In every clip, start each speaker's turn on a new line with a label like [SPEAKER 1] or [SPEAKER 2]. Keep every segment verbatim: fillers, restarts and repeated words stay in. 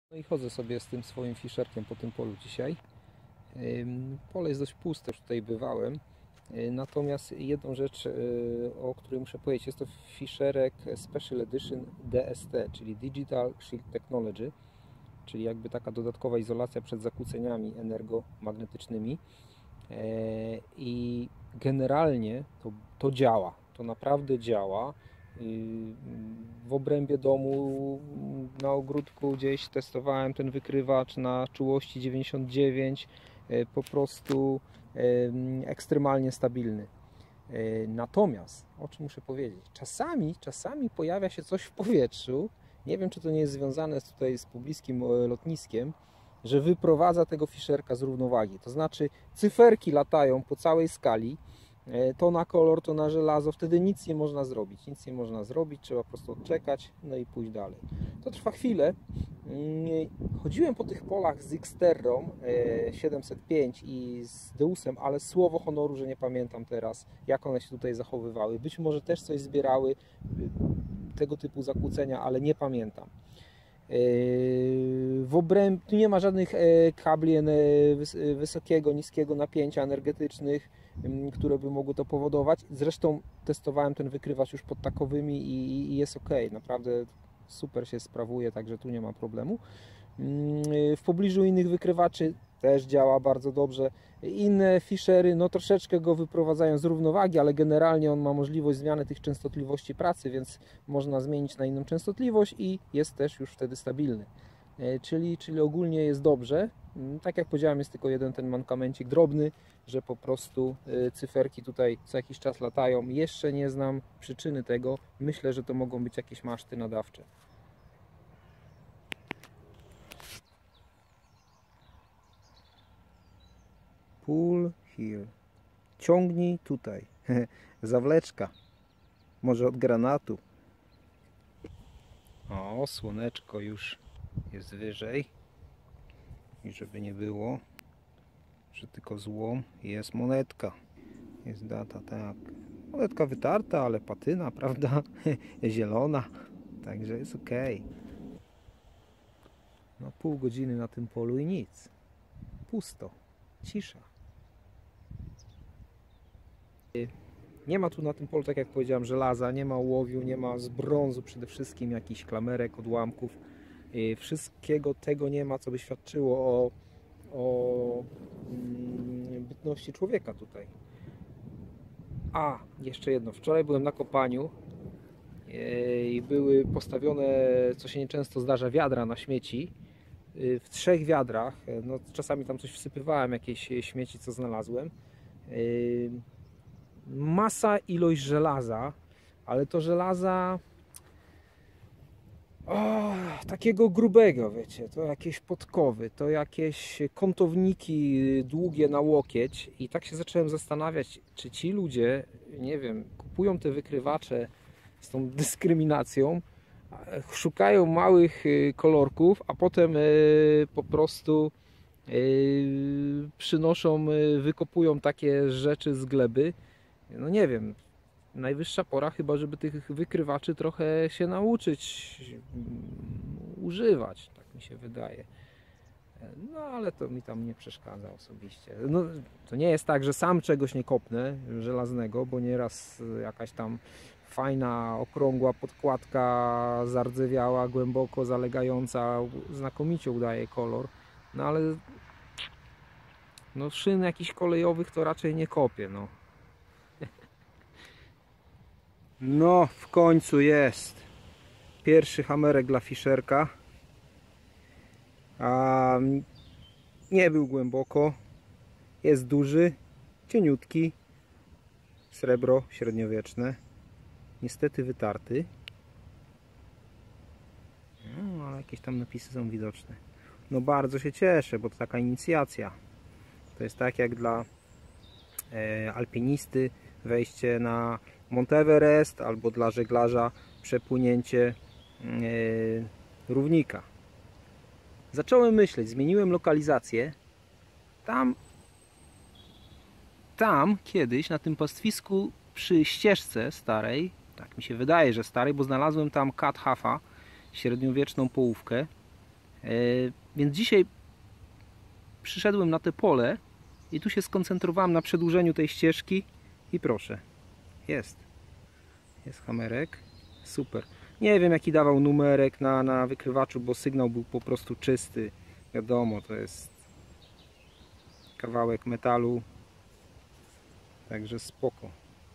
[SPEAKER 1] No i chodzę sobie z tym swoim fisherkiem po tym polu dzisiaj. Pole jest dość puste, już tutaj bywałem. Natomiast jedną rzecz, o której muszę powiedzieć, jest to fisherek Special Edition D S T, czyli Digital Shield Technology, czyli jakby taka dodatkowa izolacja przed zakłóceniami energomagnetycznymi. I generalnie to, to działa, to naprawdę działa. W obrębie domu, na ogródku gdzieś testowałem ten wykrywacz na czułości dziewięćdziesiąt dziewięć, po prostu ekstremalnie stabilny. Natomiast, o czym muszę powiedzieć, czasami, czasami pojawia się coś w powietrzu, nie wiem, czy to nie jest związane tutaj z pobliskim lotniskiem, że wyprowadza tego fisherka z równowagi. To znaczy cyferki latają po całej skali, to na kolor, to na żelazo, wtedy nic nie można zrobić, nic nie można zrobić, trzeba po prostu odczekać, no i pójść dalej. To trwa chwilę. Chodziłem po tych polach z Xterrą siedemset pięć i z Deusem, ale słowo honoru, że nie pamiętam teraz, jak one się tutaj zachowywały. Być może też coś zbierały, tego typu zakłócenia, ale nie pamiętam. W obręb... Tu nie ma żadnych kabli wysokiego, niskiego napięcia energetycznych, które by mogły to powodować. Zresztą testowałem ten wykrywacz już pod takowymi i jest ok. Naprawdę super się sprawuje, także tu nie ma problemu. W pobliżu innych wykrywaczy też działa bardzo dobrze. Inne fishery no troszeczkę go wyprowadzają z równowagi, ale generalnie on ma możliwość zmiany tych częstotliwości pracy, więc można zmienić na inną częstotliwość i jest też już wtedy stabilny. Czyli, czyli ogólnie jest dobrze. Tak jak powiedziałem, jest tylko jeden ten mankamencik drobny, że po prostu cyferki tutaj co jakiś czas latają. Jeszcze nie znam przyczyny tego. Myślę, że to mogą być jakieś maszty nadawcze. Pull here. Ciągnij tutaj. Zawleczka. Może od granatu. O, słoneczko już jest wyżej. I żeby nie było, że tylko złom, jest monetka. Jest data, tak. Monetka wytarta, ale patyna, prawda? Zielona. Także jest ok. No pół godziny na tym polu i nic. Pusto. Cisza. Nie ma tu na tym polu, tak jak powiedziałem, żelaza, nie ma ołowiu, nie ma z brązu przede wszystkim jakichś klamerek, odłamków. Wszystkiego tego nie ma, co by świadczyło o, o bytności człowieka tutaj. A, jeszcze jedno. Wczoraj byłem na kopaniu i były postawione, co się nieczęsto zdarza, wiadra na śmieci. W trzech wiadrach, no czasami tam coś wsypywałem, jakieś śmieci, co znalazłem. Masa ilość żelaza, ale to żelaza o, takiego grubego, wiecie, to jakieś podkowy, to jakieś kątowniki długie na łokieć i tak się zacząłem zastanawiać, czy ci ludzie, nie wiem, kupują te wykrywacze z tą dyskryminacją, szukają małych kolorków, a potem po prostu przynoszą, wykopują takie rzeczy z gleby. No nie wiem, najwyższa pora chyba, żeby tych wykrywaczy trochę się nauczyć używać, tak mi się wydaje. No ale to mi tam nie przeszkadza osobiście. No, to nie jest tak, że sam czegoś nie kopnę żelaznego, bo nieraz jakaś tam fajna, okrągła podkładka zardzewiała, głęboko zalegająca, znakomicie udaje kolor. No ale no, szyn jakichś kolejowych to raczej nie kopię. No. No, w końcu jest pierwszy hamerek dla fisherka. A nie był głęboko, jest duży, cieniutki, srebro średniowieczne, niestety wytarty, no, ale jakieś tam napisy są widoczne. No bardzo się cieszę, bo to taka inicjacja. To jest tak jak dla e, alpinisty wejście na Mount Everest, albo dla żeglarza przepłynięcie e, równika. Zacząłem myśleć, zmieniłem lokalizację. Tam, tam kiedyś na tym pastwisku przy ścieżce starej, tak mi się wydaje, że starej, bo znalazłem tam cat hafa, średniowieczną połówkę. Więc dzisiaj przyszedłem na te pole i tu się skoncentrowałem na przedłużeniu tej ścieżki i proszę, jest. Jest hamerek, super. Nie wiem jaki dawał numerek na, na wykrywaczu, bo sygnał był po prostu czysty. Wiadomo, to jest kawałek metalu, także spoko.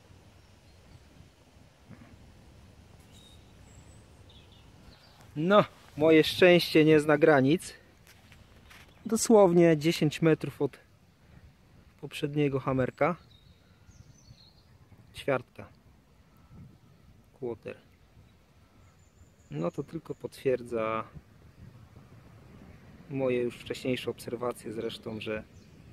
[SPEAKER 1] No, moje szczęście nie zna granic. Dosłownie dziesięć metrów od poprzedniego hamerka. Ćwiartka. Quarter. No to tylko potwierdza moje już wcześniejsze obserwacje zresztą, że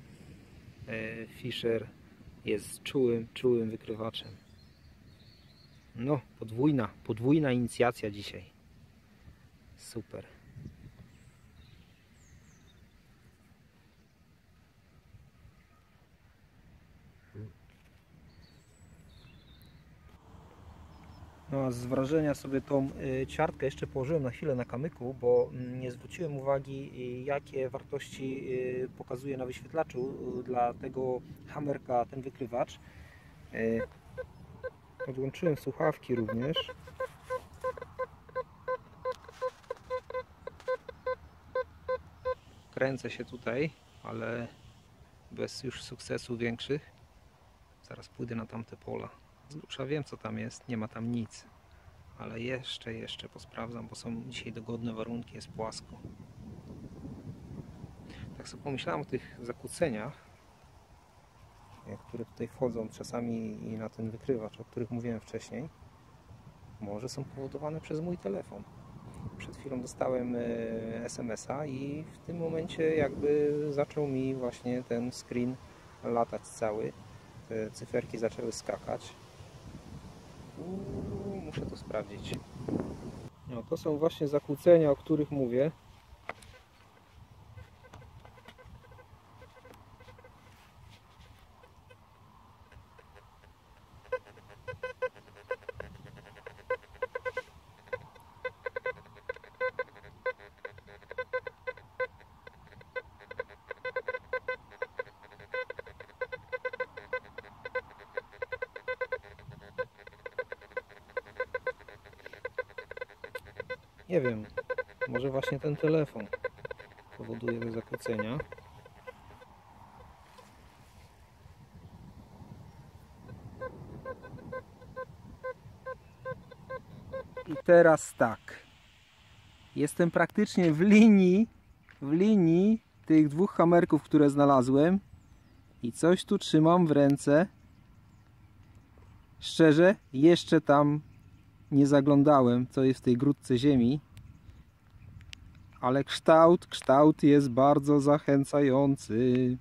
[SPEAKER 1] Fisher jest czułym, czułym wykrywaczem. No, podwójna, podwójna inicjacja dzisiaj. Super. No a z wrażenia sobie tą ćwiartkę jeszcze położyłem na chwilę na kamyku, bo nie zwróciłem uwagi jakie wartości pokazuje na wyświetlaczu dla tego hamerka ten wykrywacz. Podłączyłem słuchawki również. Kręcę się tutaj, ale bez już sukcesów większych. Zaraz pójdę na tamte pola. Z grubsza wiem co tam jest, nie ma tam nic. Ale jeszcze, jeszcze posprawdzam, bo są dzisiaj dogodne warunki, jest płasko. Tak sobie pomyślałem o tych zakłóceniach, które tutaj wchodzą czasami na ten wykrywacz, o których mówiłem wcześniej. Może są powodowane przez mój telefon. Przed chwilą dostałem es em es a i w tym momencie jakby zaczął mi właśnie ten screen latać cały. Te cyferki zaczęły skakać. Uuu, muszę to sprawdzić. No, to są właśnie zakłócenia, o których mówię. Nie wiem, może właśnie ten telefon powoduje te zakłócenia. I teraz tak. Jestem praktycznie w linii, w linii tych dwóch hamerków, które znalazłem. I coś tu trzymam w ręce. Szczerze, jeszcze tam nie zaglądałem, co jest w tej grudce ziemi, ale kształt, kształt jest bardzo zachęcający.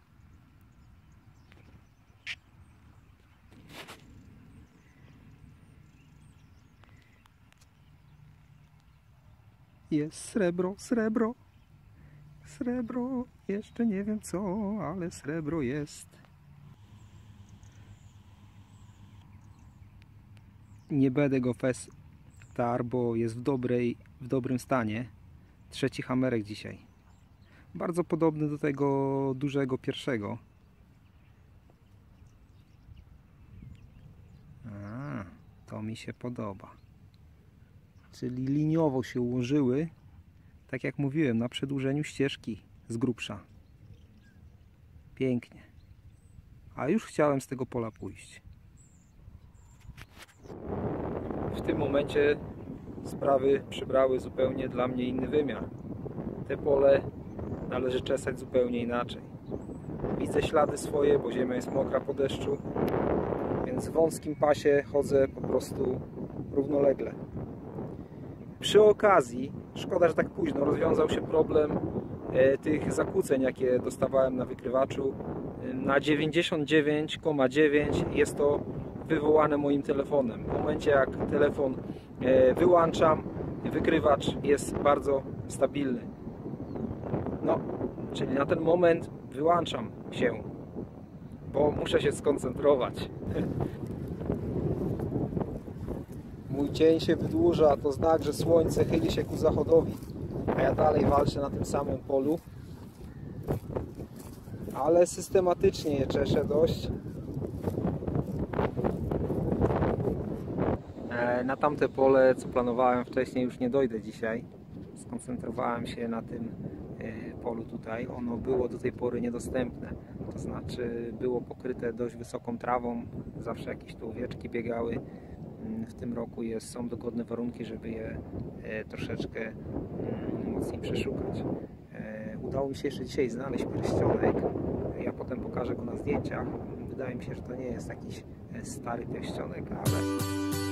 [SPEAKER 1] Jest srebro, srebro, srebro, jeszcze nie wiem co, ale srebro jest. Nie będę go festar, bo jest w, dobrej, w dobrym stanie. Trzeci hamerek dzisiaj. Bardzo podobny do tego dużego pierwszego. A, to mi się podoba. Czyli liniowo się ułożyły, tak jak mówiłem, na przedłużeniu ścieżki z grubsza. Pięknie. A już chciałem z tego pola pójść. W tym momencie sprawy przybrały zupełnie dla mnie inny wymiar. Te pole należy czesać zupełnie inaczej. Widzę ślady swoje, bo ziemia jest mokra po deszczu, więc w wąskim pasie chodzę po prostu równolegle. Przy okazji, szkoda, że tak późno, rozwiązał się problem e, tych zakłóceń, jakie dostawałem na wykrywaczu. Na dziewięćdziesiąt dziewięć przecinek dziewięć jest to wywołane moim telefonem. W momencie jak telefon e, wyłączam, wykrywacz jest bardzo stabilny. No, czyli na ten moment wyłączam się, bo muszę się skoncentrować. Mój dzień się wydłuża, to znak, że słońce chyli się ku zachodowi. a ja dalej walczę na tym samym polu, ale systematycznie je czeszę dość. Na tamte pole, co planowałem wcześniej, już nie dojdę dzisiaj. Skoncentrowałem się na tym polu tutaj. Ono było do tej pory niedostępne, to znaczy było pokryte dość wysoką trawą, zawsze jakieś tu owieczki biegały. W tym roku jest, są dogodne warunki, żeby je troszeczkę mocniej przeszukać. Udało mi się jeszcze dzisiaj znaleźć pierścionek. Ja potem pokażę go na zdjęciach. Wydaje mi się, że to nie jest jakiś stary pierścionek, ale